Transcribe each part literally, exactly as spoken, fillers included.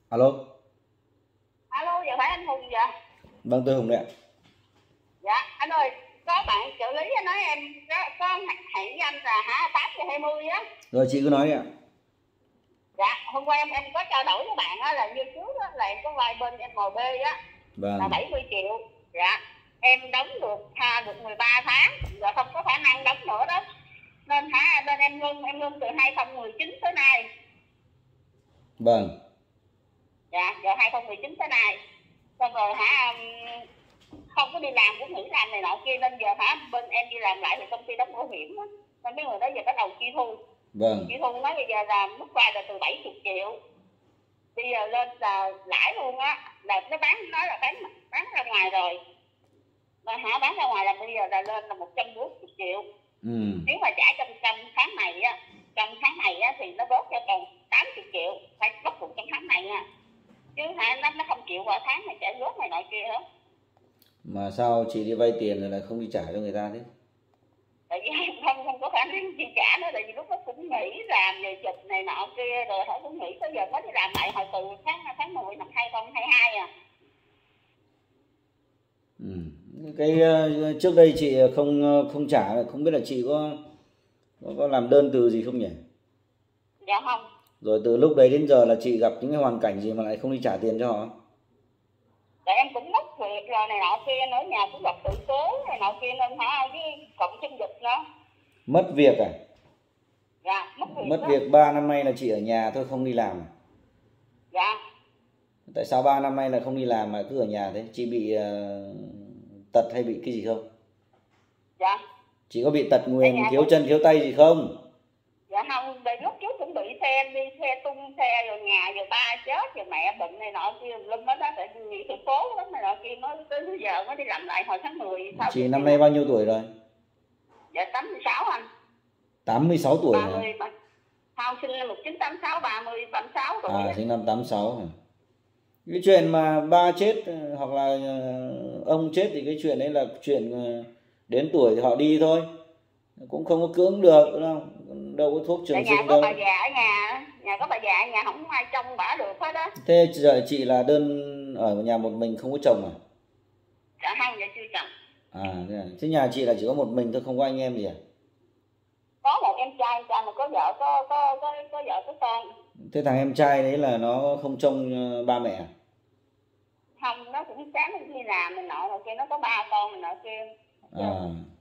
Alo. Alo, giờ phải anh Hùng vậy? Vâng, tôi Hùng đấy ạ. Dạ, anh ơi, có bạn trợ lý nói em có, có hẹn với anh là hả tám giờ hai mươi á. Rồi chị cứ nói đi ạ. Dạ, hôm qua em em có trao đổi với bạn á, là như trước á, là em có vay bên em em bê á, Vâng. là bảy mươi triệu. Dạ, em đóng được ha được mười ba tháng, giờ không có khả năng đóng nữa đó. Nên hả, nên em ngưng em ngưng từ hai không một chín tới nay. Vâng. Dạ, giờ hai không một chín tới nay. Xong rồi hả không có đi làm cũng nghỉ làm này nọ kia, nên giờ hả bên em đi làm lại thì công ty đóng bảo hiểm á, nên mấy người đó giờ bắt đầu chi thu. Vâng. Chi thu nói bây giờ là mức vay là từ bảy mươi triệu, bây giờ lên là lãi luôn á, là nó bán nói là bán bán ra ngoài rồi, mà hả bán ra ngoài là bây giờ là lên là một trăm bốn mươi triệu. Ừ. Nếu mà trả trong trong tháng này á, trong tháng này á thì nó bớt cho còn tám mươi triệu, phải bắt buộc trong tháng này nha, chứ hả nó nó không chịu vào tháng này trả góp này nọ kia hết. Mà sao chị đi vay tiền rồi lại không đi trả cho người ta thế? Tại vì không không có khả năng chi trả nữa, tại vì lúc đó cũng nghỉ làm về chụp này nọ kia rồi họ cũng nghỉ, tới giờ mới đi làm lại hồi từ tháng tháng mười năm hai không hai hai à. Ừ. Cái uh, trước đây chị không không trả, không biết là chị có có, có làm đơn từ gì không nhỉ? Dạ không. Rồi từ lúc đấy đến giờ là chị gặp những cái hoàn cảnh gì mà lại không đi trả tiền cho họ? Tại em cũng mất việc rồi này nọ kia nữa, nhà cũng gặp sự cố này nọ kia nên hả với cộng chân dịch nữa. Mất việc à? Dạ, mất việc. Mất việc ba năm nay là chị ở nhà thôi không đi làm à? Dạ. Tại sao ba năm nay là không đi làm mà cứ ở nhà thế? Chị bị uh, tật hay bị cái gì không? Dạ. Chị có bị tật nguyền, thiếu chân thiếu tay gì không? Dạ không, để lúc trước cũng bị xe đi xe tung xe rồi nhà rồi ba chết rồi mẹ bệnh này nọ kia lâm hết đó, tại vì sự cố lắm này nọ kia, nó tới bây giờ mới đi làm lại hồi tháng mười. Chị năm nay bao nhiêu tuổi rồi? Dạ tám mươi sáu anh. tám mươi sáu tuổi ba mươi, hả? không, sinh năm một nghìn chín trăm tám mươi sáu, ba mươi, ba mươi sáu tuổi. À, sinh năm tám mươi sáu hả? Cái chuyện mà ba chết hoặc là ông chết thì cái chuyện đấy là chuyện đến tuổi thì họ đi thôi, cũng không có cưỡng được đúng không? Đâu có thuốc trường sinh đâu. Nhà có bà già ở nhà, nhà có bà già ở nhà không ai trông bả được hết á. Thế giờ chị là đơn ở nhà một mình không có chồng à? Dạ không, dạ chưa chồng. À thế à. Thế nhà chị là chỉ có một mình thôi, không có anh em gì à? Có một em trai, cha mà có vợ, có có có có vợ có con. Thế thằng em trai đấy là nó không trông ba mẹ à? Không, nó cũng sáng nó đi làm này nọ rồi kia, nó có ba con này nọ kia. À.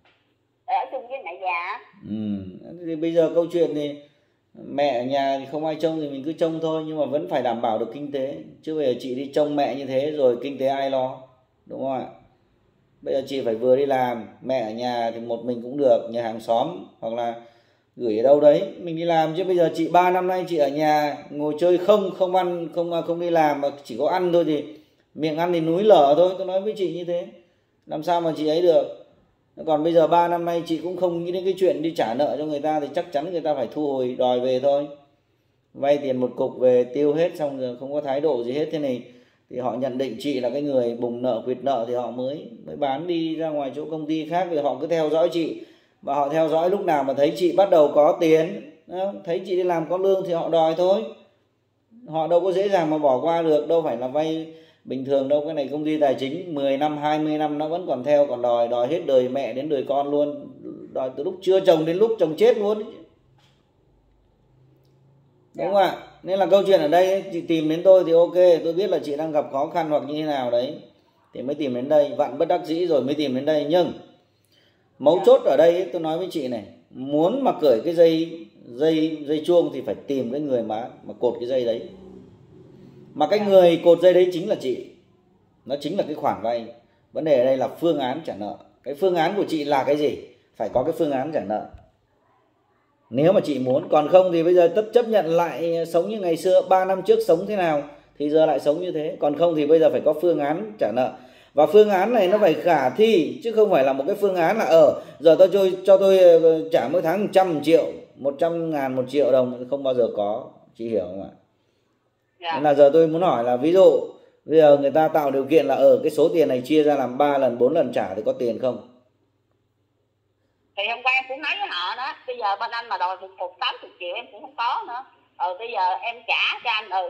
Ở chung với mẹ già. Ừ. Thì bây giờ câu chuyện thì mẹ ở nhà thì không ai trông thì mình cứ trông thôi, nhưng mà vẫn phải đảm bảo được kinh tế. Chứ bây giờ chị đi trông mẹ như thế rồi kinh tế ai lo, đúng không ạ? Bây giờ chị phải vừa đi làm, mẹ ở nhà thì một mình cũng được, nhà hàng xóm hoặc là gửi ở đâu đấy mình đi làm. Chứ bây giờ chị ba năm nay chị ở nhà ngồi chơi không, không ăn, không không đi làm mà chỉ có ăn thôi thì miệng ăn thì núi lở thôi, tôi nói với chị như thế. Làm sao mà chị ấy được. Còn bây giờ ba năm nay chị cũng không nghĩ đến cái chuyện đi trả nợ cho người ta thì chắc chắn người ta phải thu hồi đòi về thôi. Vay tiền một cục về tiêu hết xong rồi không có thái độ gì hết thế này thì họ nhận định chị là cái người bùng nợ quỵt nợ thì họ mới mới bán đi ra ngoài chỗ công ty khác, vì họ cứ theo dõi chị và họ theo dõi lúc nào mà thấy chị bắt đầu có tiền, thấy chị đi làm có lương thì họ đòi thôi. Họ đâu có dễ dàng mà bỏ qua được, đâu phải là vay bình thường đâu. Cái này công ty tài chính mười năm hai mươi năm nó vẫn còn theo, còn đòi đòi hết đời mẹ đến đời con luôn, đòi từ lúc chưa chồng đến lúc chồng chết luôn. Đúng không ạ? Nên là câu chuyện ở đây ấy, chị tìm đến tôi thì ok, tôi biết là chị đang gặp khó khăn hoặc như thế nào đấy thì mới tìm đến đây, vạn bất đắc dĩ rồi mới tìm đến đây. Nhưng mấu chốt ở đây ấy, tôi nói với chị này, muốn mà cởi cái dây dây dây chuông thì phải tìm cái người mà mà cột cái dây đấy. Mà cái người cột dây đấy chính là chị. Nó chính là cái khoản vay. Vấn đề ở đây là phương án trả nợ. Cái phương án của chị là cái gì? Phải có cái phương án trả nợ. Nếu mà chị muốn, còn không thì bây giờ tất chấp nhận lại sống như ngày xưa, ba năm trước sống thế nào thì giờ lại sống như thế. Còn không thì bây giờ phải có phương án trả nợ. Và phương án này nó phải khả thi, chứ không phải là một cái phương án là ở giờ tôi cho, cho tôi trả mỗi tháng một trăm triệu, một trăm ngàn, một triệu đồng, không bao giờ có. Chị hiểu không ạ? Dạ. Nên là giờ tôi muốn hỏi là ví dụ bây giờ người ta tạo điều kiện là ở cái số tiền này chia ra làm ba lần, bốn lần trả thì có tiền không? Thì hôm qua em cũng nói với họ đó, bây giờ bên anh mà đòi một cục tám mươi triệu em cũng không có nữa. Ừ bây giờ em trả cho anh, ừ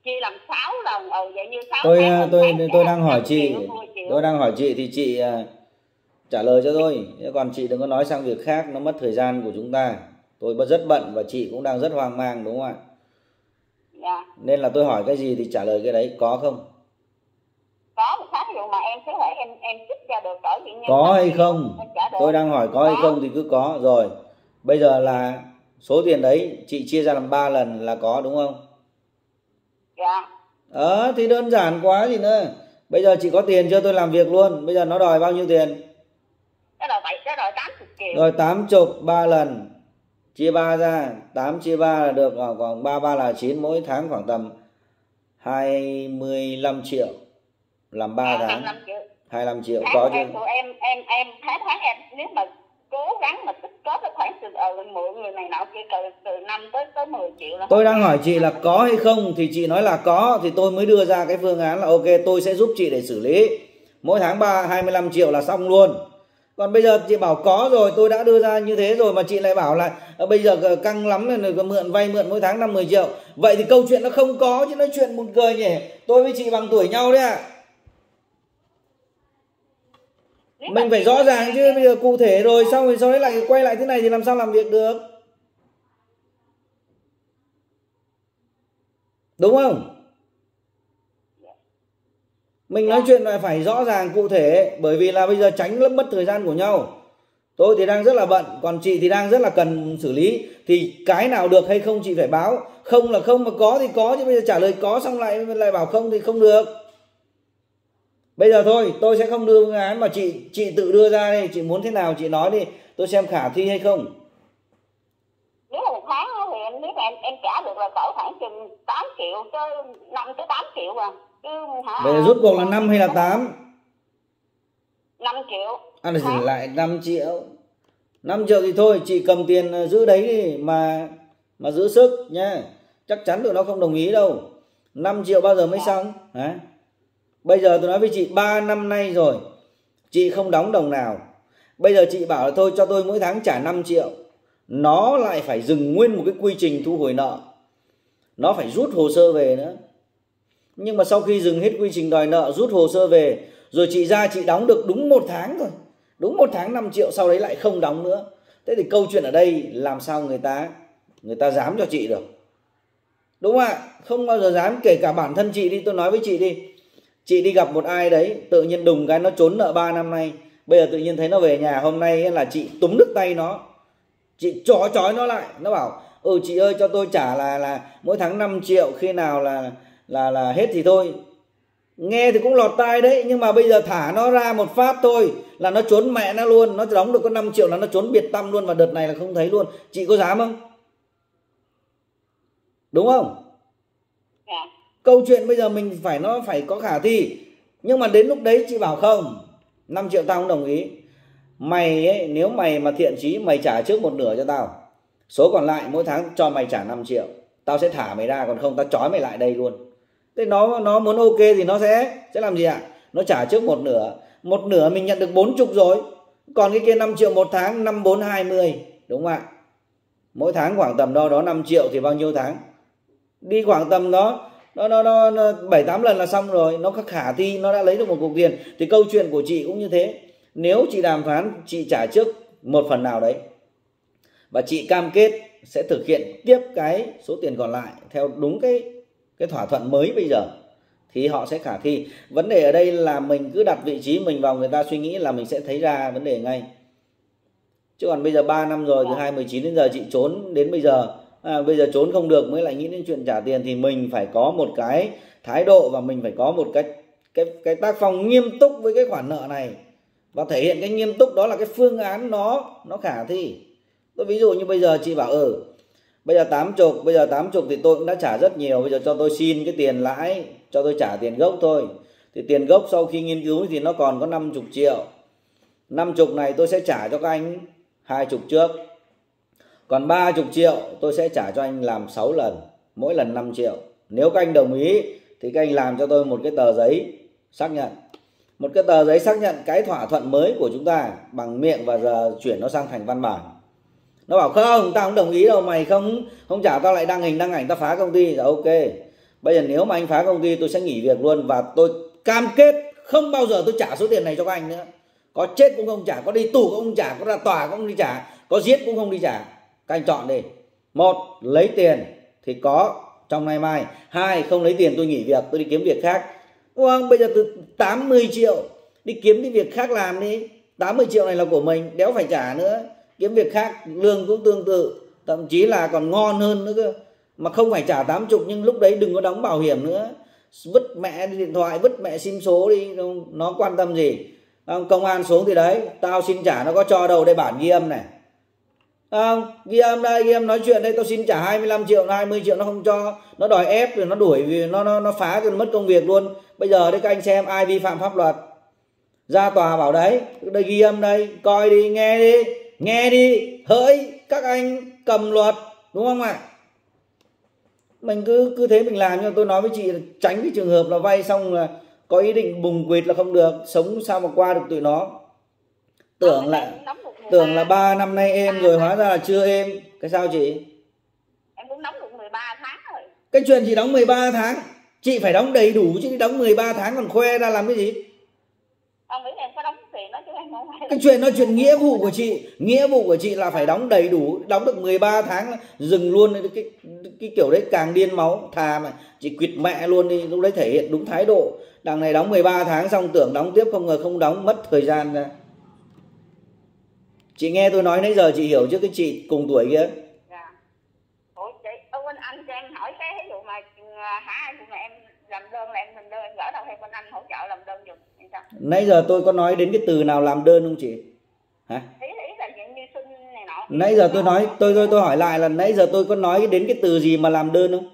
chia làm sáu lần, ừ vậy như sáu tôi tháng, tôi tháng tôi đang hỏi chị triệu, mười triệu. tôi đang hỏi chị thì chị uh, trả lời cho tôi, còn chị đừng có nói sang việc khác, nó mất thời gian của chúng ta. Tôi rất bận và chị cũng đang rất hoang mang, đúng không ạ? Dạ. Nên là tôi hỏi cái gì thì trả lời cái đấy, có không? Có một tháng rồi mà em có thể em em trích ra được cỡ chuyện có hay không? Tôi đang hỏi có, có hay không thì cứ có rồi. Bây giờ là số tiền đấy chị chia ra làm ba lần là có, đúng không? Dạ. Ờ thì đơn giản quá gì nữa. Bây giờ chị có tiền chưa, tôi làm việc luôn. Bây giờ nó đòi bao nhiêu tiền? Nó đòi bảy, nó đòi tám mươi triệu. Rồi tám mươi ba lần. Chia ba ra, tám chia ba là được khoảng ba ba là chín, mỗi tháng khoảng tầm hai mươi lăm triệu. Làm ba à, tháng. hai mươi lăm triệu. hai mươi lăm triệu tháng có chứ. Em em em em tháng tháng em nếu mà cố gắng mà tích góp cái khoản từ ờ mượn người này nọ kia từ từ năm tới tới mười triệu là. Tôi đang hỏi chị là có hay không thì chị nói là có thì tôi mới đưa ra cái phương án là ok tôi sẽ giúp chị để xử lý. Mỗi tháng ba hai mươi lăm triệu là xong luôn. Còn bây giờ chị bảo có rồi, tôi đã đưa ra như thế rồi mà chị lại bảo là bây giờ căng lắm rồi mượn vay mượn mỗi tháng năm mười triệu. Vậy thì câu chuyện nó không có chứ, nói chuyện buồn cười nhỉ. Tôi với chị bằng tuổi nhau đấy ạ. À. Mình phải rõ ràng chứ, bây giờ cụ thể rồi xong rồi sau đấy lại quay lại thế này thì làm sao làm việc được, đúng không? Mình nói chuyện là phải rõ ràng cụ thể, bởi vì là bây giờ tránh lấp mất thời gian của nhau. Tôi thì đang rất là bận, còn chị thì đang rất là cần xử lý. Thì cái nào được hay không chị phải báo, không là không, mà có thì có, chứ bây giờ trả lời có xong lại lại bảo không thì không được. Bây giờ thôi, tôi sẽ không đưa phương án mà chị chị tự đưa ra đi, chị muốn thế nào chị nói đi, tôi xem khả thi hay không. Nếu là một tháng thì em nếu mà em em trả được là cỡ khoảng chừng tám triệu tới năm tới tám triệu à. Chứ hả? Bây giờ rút cuộc là năm hay là tám? năm triệu. À là lại năm triệu. năm triệu thì thôi, chị cầm tiền giữ đấy đi mà mà giữ sức nha. Chắc chắn tụi nó không đồng ý đâu. năm triệu bao giờ mới xong? Hả? Bây giờ tôi nói với chị ba năm nay rồi, chị không đóng đồng nào. Bây giờ chị bảo là thôi cho tôi mỗi tháng trả năm triệu. Nó lại phải dừng nguyên một cái quy trình thu hồi nợ. Nó phải rút hồ sơ về nữa. Nhưng mà sau khi dừng hết quy trình đòi nợ, rút hồ sơ về, rồi chị ra chị đóng được đúng một tháng thôi. Đúng một tháng năm triệu, sau đấy lại không đóng nữa. Thế thì câu chuyện ở đây làm sao người ta người ta dám cho chị được, đúng không ạ? Không bao giờ dám. Kể cả bản thân chị đi, tôi nói với chị đi, chị đi gặp một ai đấy tự nhiên đùng cái nó trốn nợ ba năm nay, bây giờ tự nhiên thấy nó về nhà hôm nay là chị túm đứt tay nó, chị chói chói nó lại, nó bảo ừ chị ơi cho tôi trả là là mỗi tháng năm triệu, khi nào là là là hết thì thôi. Nghe thì cũng lọt tai đấy, nhưng mà bây giờ thả nó ra một phát thôi là nó trốn mẹ nó luôn. Nó đóng được có năm triệu là nó trốn biệt tâm luôn, và đợt này là không thấy luôn. Chị có dám không? Đúng không? Yeah. Câu chuyện bây giờ mình phải nó phải có khả thi. Nhưng mà đến lúc đấy chị bảo không, năm triệu tao không đồng ý. Mày ấy, nếu mày mà thiện chí, mày trả trước một nửa cho tao, số còn lại mỗi tháng cho mày trả năm triệu, tao sẽ thả mày ra, còn không tao trói mày lại đây luôn. Thế nó nó muốn ok thì nó sẽ sẽ làm gì ạ? Nó trả trước một nửa. Một nửa mình nhận được bốn chục rồi. Còn cái kia năm triệu một tháng, năm bốn hai mươi, đúng không ạ? Mỗi tháng khoảng tầm đó đó năm triệu thì bao nhiêu tháng? Đi khoảng tầm đó nó nó nó bảy tám lần là xong rồi, nó có khả thi, nó đã lấy được một cục tiền. Thì câu chuyện của chị cũng như thế. Nếu chị đàm phán, chị trả trước một phần nào đấy và chị cam kết sẽ thực hiện tiếp cái số tiền còn lại theo đúng cái cái thỏa thuận mới bây giờ, thì họ sẽ khả thi. Vấn đề ở đây là mình cứ đặt vị trí mình vào người ta suy nghĩ là mình sẽ thấy ra vấn đề ngay. Chứ còn bây giờ ba năm rồi, từ hai không một chín đến giờ chị trốn đến bây giờ, à, bây giờ trốn không được mới lại nghĩ đến chuyện trả tiền, thì mình phải có một cái thái độ và mình phải có một cái cái cái tác phong nghiêm túc với cái khoản nợ này, và thể hiện cái nghiêm túc đó là cái phương án nó nó khả thi. Tôi ví dụ như bây giờ chị bảo ừ bây giờ tám chục, bây giờ tám chục thì tôi cũng đã trả rất nhiều, bây giờ cho tôi xin cái tiền lãi, cho tôi trả tiền gốc thôi. Thì tiền gốc sau khi nghiên cứu thì nó còn có năm mươi triệu. năm mươi này tôi sẽ trả cho các anh hai mươi trước. Còn ba mươi triệu tôi sẽ trả cho anh làm sáu lần, mỗi lần năm triệu. Nếu các anh đồng ý thì các anh làm cho tôi một cái tờ giấy xác nhận. Một cái tờ giấy xác nhận cái thỏa thuận mới của chúng ta bằng miệng, và giờ chuyển nó sang thành văn bản. Nó bảo không, tao không đồng ý đâu, mày không không trả tao lại đăng hình đăng ảnh, tao phá công ty. Rồi ok. Bây giờ nếu mà anh phá công ty tôi sẽ nghỉ việc luôn, và tôi cam kết không bao giờ tôi trả số tiền này cho các anh nữa. Có chết cũng không trả, có đi tù cũng không trả, có ra tòa cũng không đi trả, có giết cũng không đi trả. Các anh chọn đi. Một, lấy tiền thì có trong ngày mai. Hai, không lấy tiền tôi nghỉ việc, tôi đi kiếm việc khác. Đúng không? Bây giờ từ tám mươi triệu đi kiếm cái việc khác làm đi. tám mươi triệu này là của mình, đéo phải trả nữa. Kiếm việc khác, lương cũng tương tự, thậm chí là còn ngon hơn nữa cơ. Mà không phải trả tám mươi, nhưng lúc đấy đừng có đóng bảo hiểm nữa. Vứt mẹ điện thoại, vứt mẹ sim số đi, nó quan tâm gì. Công an xuống thì đấy, tao xin trả, nó có cho đâu đây, bản ghi âm này. Không, ghi âm đây, ghi âm nói chuyện đây, tao xin trả hai mươi lăm triệu, hai mươi triệu nó không cho, nó đòi ép rồi nó đuổi, vì nó nó nó phá cho nó mất công việc luôn. Bây giờ đấy các anh xem ai vi phạm pháp luật, ra tòa bảo đấy, đây ghi âm đây, coi đi, nghe đi, nghe đi, hỡi các anh cầm luật, đúng không ạ? Mình cứ cứ thế mình làm. Nhưng tôi nói với chị là tránh cái trường hợp là vay xong là có ý định bùng quỵt là không được, sống sao mà qua được tụi nó. Tưởng là tưởng là ba năm nay êm rồi, hóa ra là chưa êm. Cái sao chị? Em cũng đóng được mười ba tháng rồi. Cái chuyện chị đóng mười ba tháng, chị phải đóng đầy đủ chứ, đóng mười ba tháng còn khoe ra làm cái gì? Ông nghĩ em có đóng tiền đó chứ em không phải. Cái chuyện nói chuyện nghĩa vụ của chị, nghĩa vụ của chị là phải đóng đầy đủ, đóng được mười ba tháng dừng luôn cái, cái, cái kiểu đấy càng điên máu. Thà mà chị quỵt mẹ luôn đi, lúc đấy thể hiện đúng thái độ. Đằng này đóng mười ba tháng xong tưởng đóng tiếp, không ngờ không đóng, mất thời gian ra. Chị nghe tôi nói nãy giờ chị hiểu chứ, cái chị cùng tuổi kia. Dạ. Ủa chị, bên anh cho em hỏi cái ví dụ mà hả anh mà em làm đơn là em mình đơn em gỡ đâu hay bên anh hỗ trợ làm đơn giùm hay sao? Nãy giờ tôi có nói đến cái từ nào làm đơn không chị? Hả? Ý, ý là dạng như xin này nọ. Nãy giờ tôi nói, tôi tôi tôi hỏi lại là nãy giờ tôi có nói đến cái từ gì mà làm đơn không?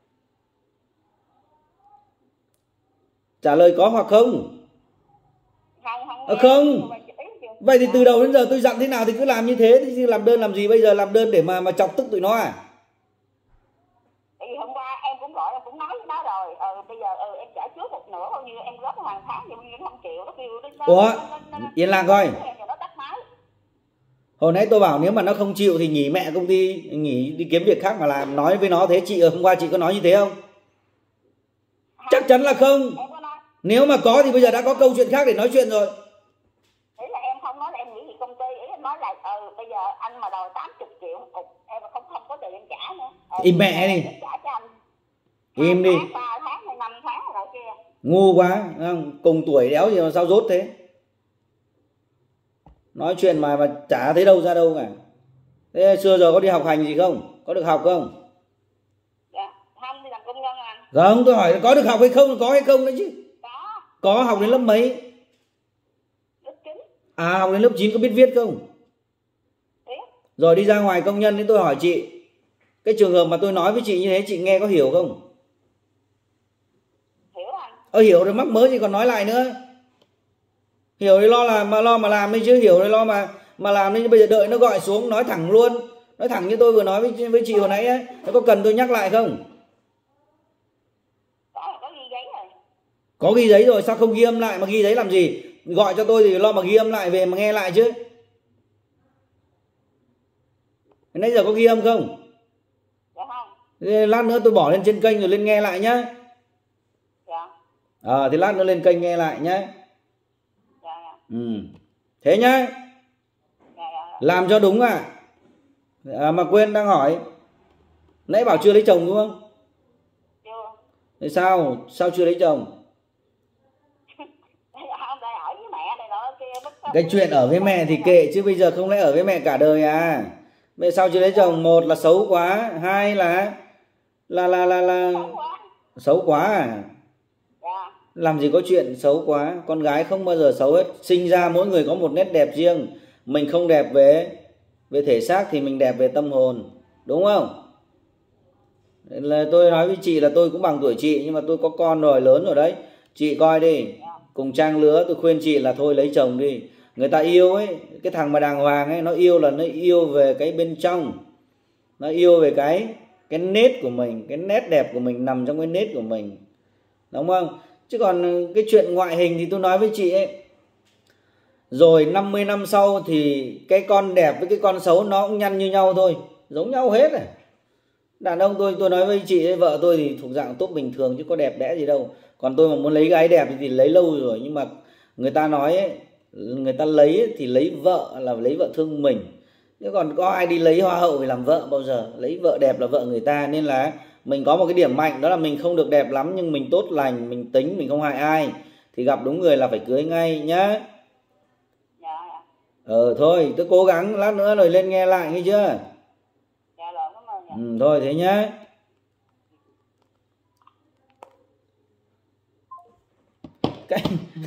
Trả lời có hoặc không? Không, không. À, không. Vậy thì từ đầu đến giờ tôi dặn thế nào thì cứ làm như thế, thì làm đơn làm gì bây giờ, làm đơn để mà mà chọc tức tụi nó à? Thì hôm qua em cũng gọi, em cũng nói với nó rồi, ừ, bây giờ ừ, em trả trước một nửa thôi, như em góp hàng tháng thì em không chịu, nó kêu nó. Ủa, yên lặng coi. Hồi nãy tôi bảo nếu mà nó không chịu thì nghỉ mẹ công ty, nghỉ đi kiếm việc khác mà làm. Nói với nó thế. Chị hôm qua chị có nói như thế không? Không. Chắc chắn là không. Nếu mà có thì bây giờ đã có câu chuyện khác để nói chuyện rồi. Ý là em không nói là em nghỉ việc công ty, ý em nói là ừ, bây giờ anh mà đòi tám mươi triệu một cục, em không không có tiền em trả nữa. Ừ, im mẹ đi. Trả cho anh. Im đi. ba tháng hay năm tháng rồi kia. Ngu quá, không? Cùng tuổi đéo gì mà sao dốt thế. Nói chuyện mà mà chả thấy đâu ra đâu cả. Thế xưa giờ có đi học hành gì không? Có được học không? Dạ, không, đi làm công nhân anh. Không, tôi hỏi có được học hay không, có hay không đấy chứ. Có. Có, học đến lớp mấy? Lớp chín. À, học đến lớp chín có biết viết không? Biết. Rồi đi ra ngoài công nhân thì tôi hỏi chị, cái trường hợp mà tôi nói với chị như thế chị nghe có hiểu không? Hiểu anh. Ờ hiểu rồi, mắc mớ gì còn nói lại nữa. Hiểu thì lo là mà lo mà làm đi chứ, hiểu thì lo mà mà làm đi. Bây giờ đợi nó gọi xuống nói thẳng luôn, nói thẳng như tôi vừa nói với với chị hồi nãy ấy. Nó có cần tôi nhắc lại không? Có, có ghi giấy rồi. Có ghi giấy rồi, sao không ghi âm lại mà ghi giấy làm gì? Gọi cho tôi thì lo mà ghi âm lại về mà nghe lại chứ. Nãy giờ có ghi âm không? Dạ không. Thế lát nữa tôi bỏ lên trên kênh rồi lên nghe lại nhá. Dạ. Ờ à, thì lát nữa lên kênh nghe lại nhá. Dạ, dạ. Ừ. Thế nhá. Dạ, dạ. Làm cho đúng à. À mà quên đang hỏi, nãy bảo chưa lấy chồng đúng không? Chưa. Thế sao? Sao chưa lấy chồng? Cái chuyện ở với mẹ thì kệ chứ bây giờ không lẽ ở với mẹ cả đời à? Vậy sao chưa lấy chồng? Một là xấu quá, hai là là là là là xấu quá à? Làm gì có chuyện xấu quá, con gái không bao giờ xấu hết. Sinh ra mỗi người có một nét đẹp riêng. Mình không đẹp về về thể xác thì mình đẹp về tâm hồn, đúng không? Là tôi nói với chị là tôi cũng bằng tuổi chị, nhưng mà tôi có con rồi, lớn rồi đấy. Chị coi đi, cùng trang lứa tôi khuyên chị là thôi lấy chồng đi. Người ta yêu ấy, cái thằng mà đàng hoàng ấy, nó yêu là nó yêu về cái bên trong, nó yêu về cái cái nết của mình, cái nét đẹp của mình nằm trong cái nết của mình, đúng không? Chứ còn cái chuyện ngoại hình thì tôi nói với chị ấy, rồi năm mươi năm sau thì cái con đẹp với cái con xấu nó cũng nhăn như nhau thôi, giống nhau hết rồi. Đàn ông tôi tôi nói với chị ấy, vợ tôi thì thuộc dạng tốt bình thường chứ có đẹp đẽ gì đâu. Còn tôi mà muốn lấy gái đẹp thì lấy lâu rồi, nhưng mà người ta nói ấy, người ta lấy ấy, thì lấy vợ là lấy vợ thương mình, chứ còn có ai đi lấy hoa hậu về làm vợ bao giờ. Lấy vợ đẹp là vợ người ta. Nên là mình có một cái điểm mạnh, đó là mình không được đẹp lắm nhưng mình tốt lành, mình tính, mình không hại ai, thì gặp đúng người là phải cưới ngay nhá. Dạ. Ờ thôi tôi cố gắng lát nữa rồi lên nghe lại nghe chưa. Dạ rồi, cảm ơn. Dạ. Ừ, thôi thế nhá. Cái...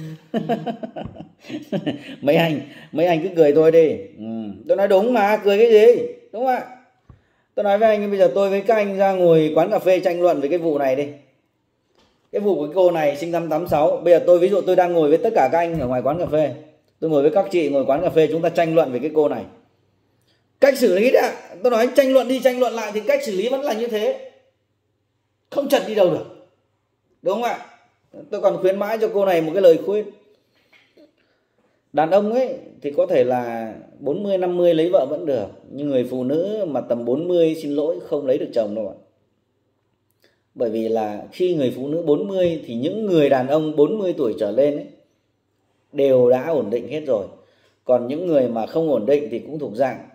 mấy anh mấy anh cứ cười tôi đi. Ừ, tôi nói đúng mà, cười cái gì, đúng không ạ? Tôi nói với anh bây giờ tôi với các anh ra ngồi quán cà phê tranh luận về cái vụ này đi. Cái vụ của cái cô này sinh năm tám sáu. Bây giờ tôi ví dụ tôi đang ngồi với tất cả các anh ở ngoài quán cà phê, tôi ngồi với các chị ngồi quán cà phê, chúng ta tranh luận về cái cô này. Cách xử lý đã, tôi nói tranh luận đi tranh luận lại thì cách xử lý vẫn là như thế, không chật đi đâu được, đúng không ạ? Tôi còn khuyến mãi cho cô này một cái lời khuyên. Đàn ông ấy thì có thể là bốn mươi năm mươi lấy vợ vẫn được, nhưng người phụ nữ mà tầm bốn mươi xin lỗi không lấy được chồng đâu ạ. Bởi vì là khi người phụ nữ bốn mươi thì những người đàn ông bốn mươi tuổi trở lên ấy đều đã ổn định hết rồi. Còn những người mà không ổn định thì cũng thuộc dạng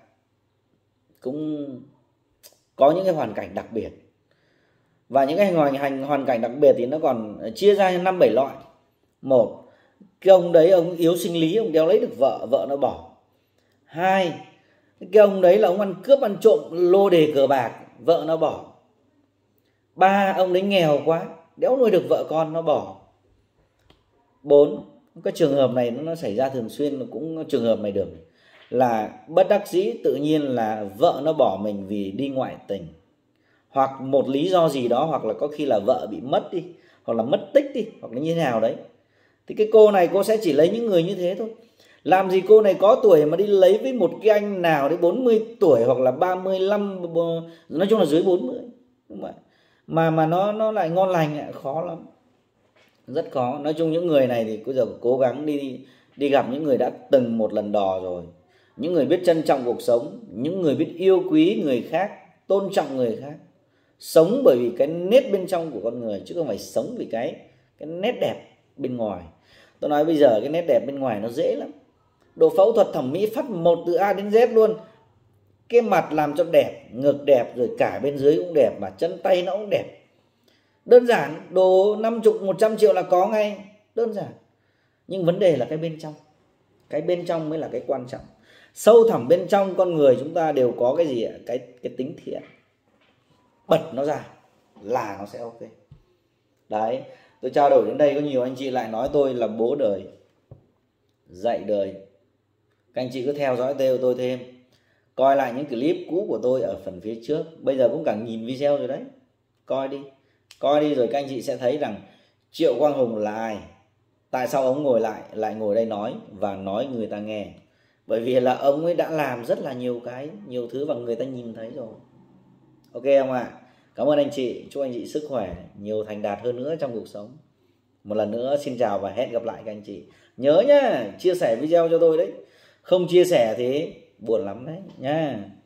cũng có những cái hoàn cảnh đặc biệt. Và những cái hoàn cảnh hoàn cảnh đặc biệt thì nó còn chia ra năm bảy loại. Một, cái ông đấy ông yếu sinh lý, ông đéo lấy được vợ, vợ nó bỏ. Hai, cái ông đấy là ông ăn cướp ăn trộm lô đề cờ bạc, vợ nó bỏ. Ba, ông đấy nghèo quá, đéo nuôi được vợ con, nó bỏ. Bốn, cái trường hợp này nó xảy ra thường xuyên, cũng trường hợp này được, là bất đắc dĩ tự nhiên là vợ nó bỏ mình vì đi ngoại tình, hoặc một lý do gì đó, hoặc là có khi là vợ bị mất đi, hoặc là mất tích đi, hoặc là như thế nào đấy. Thì cái cô này cô sẽ chỉ lấy những người như thế thôi. Làm gì cô này có tuổi mà đi lấy với một cái anh nào đấy bốn mươi tuổi hoặc là ba mươi lăm, nói chung là dưới bốn mươi, đúng không? Mà mà nó nó lại ngon lành, khó lắm, rất khó. Nói chung những người này thì bây giờ cố gắng đi đi gặp những người đã từng một lần đò rồi, những người biết trân trọng cuộc sống, những người biết yêu quý người khác, tôn trọng người khác, sống bởi vì cái nét bên trong của con người chứ không phải sống vì cái cái nét đẹp bên ngoài. Tôi nói bây giờ cái nét đẹp bên ngoài nó dễ lắm. Đồ phẫu thuật thẩm mỹ phát một từ A đến Z luôn. Cái mặt làm cho đẹp, ngực đẹp, rồi cả bên dưới cũng đẹp, mà chân tay nó cũng đẹp. Đơn giản, đồ năm mươi, một trăm triệu là có ngay, đơn giản. Nhưng vấn đề là cái bên trong. Cái bên trong mới là cái quan trọng. Sâu thẳm bên trong con người chúng ta đều có cái gì ạ? Cái, cái tính thiện. Bật nó ra là nó sẽ ok. Đấy, tôi trao đổi đến đây có nhiều anh chị lại nói tôi là bố đời, dạy đời. Các anh chị cứ theo dõi tôi thêm, coi lại những clip cũ của tôi ở phần phía trước. Bây giờ cũng cả nghìn video rồi đấy. Coi đi, coi đi rồi các anh chị sẽ thấy rằng Triệu Quang Hùng là ai. Tại sao ông ngồi lại lại ngồi đây nói và nói người ta nghe? Bởi vì là ông ấy đã làm rất là nhiều cái, nhiều thứ và người ta nhìn thấy rồi. Ok không ạ? À? Cảm ơn anh chị, chúc anh chị sức khỏe, nhiều thành đạt hơn nữa trong cuộc sống. Một lần nữa xin chào và hẹn gặp lại các anh chị. Nhớ nhá, chia sẻ video cho tôi đấy. Không chia sẻ thì buồn lắm đấy nha.